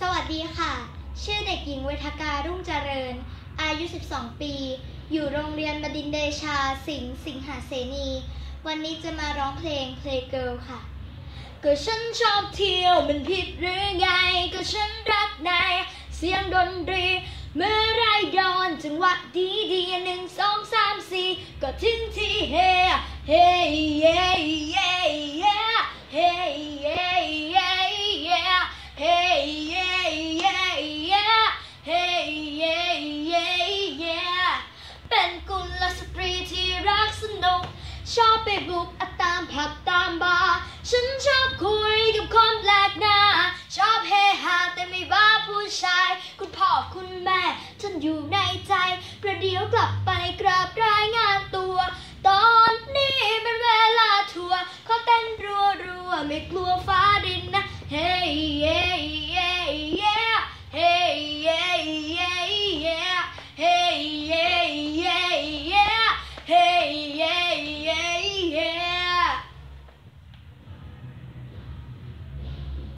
สวัสดีค่ะ ชื่อเด็กหญิงเวทการุ่งเจริญ อายุ 12 ปี อยู่โรงเรียนบดินทร์เดชาสิงหเสนี วันนี้จะมาร้องเพลง Playgirl ค่ะ ก็ฉันชอบเที่ยวมันผิดหรือไง ก็ฉันรักในเสียงดนตรี เมื่อไรโดนจังหวะดี1 2 3 4 ก็ถึงที่เฮเฮเย่เย่เย่เฮเย่เย่เย่เฮเย่เย่เย่เฮเย่เย่เย่เป็นกุลสตรีที่รักสนุกชอบไปบุกตามผับตามบาร์ฉันชอบคุยกับคนแปลกหน้าชอบเฮฮาแต่ไม่บ้าผู้ชายคุณพ่อคุณแม่ฉันอยู่ในใจประเดี๋ยวกลับไปกราบรายงานตัวตอนนี้เป็นเวลาทัวร์ขอเต้นรัวไม่กลัวฟ้า